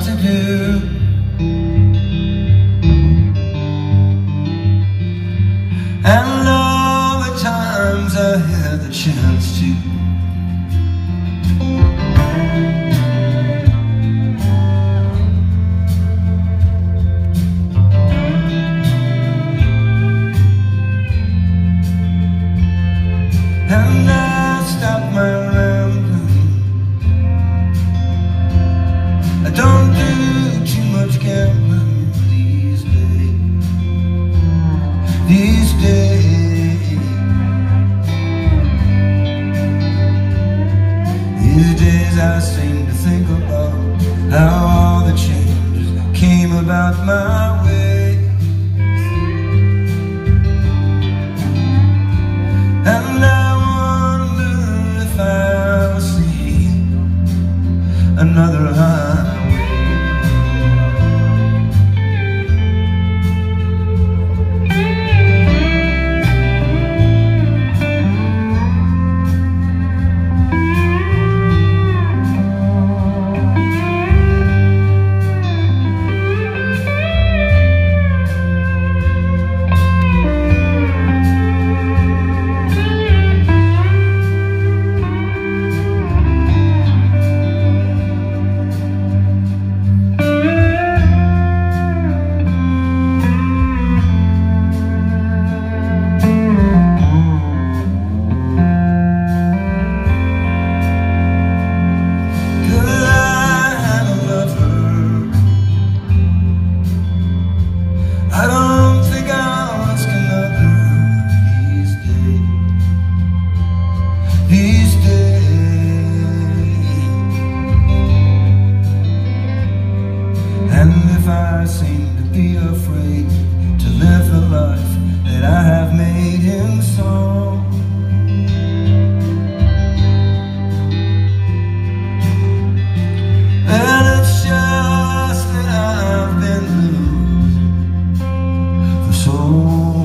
to do. And all the times I had the chance to. And I stopped my rambling. I don't do too much gambling these days. These days I seem to think about how all the changes came about my way. And I wonder if I'll see another highway. I don't think I'll ask another these days. And if I seem to be afraid to live the life that I have made in song, and it's just that I've been losing for so long.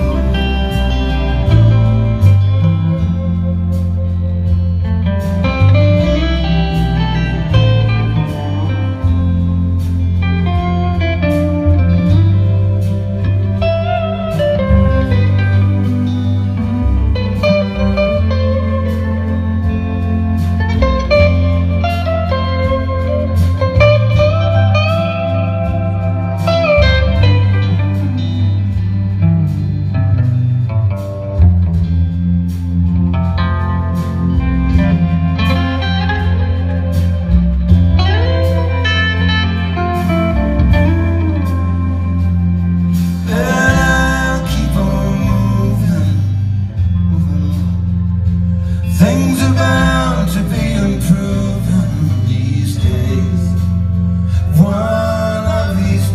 Things are bound to be improving these days. One of these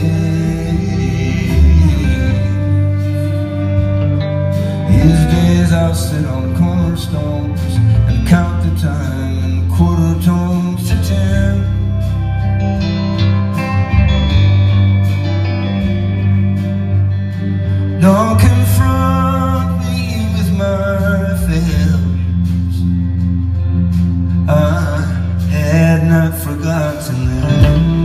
days I'll sit on cornerstones and count the time in quarter tones to 10. Don't confront me with my failures. I had not forgotten them.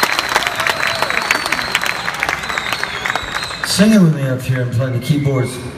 Sing it with me up here and play the keyboards.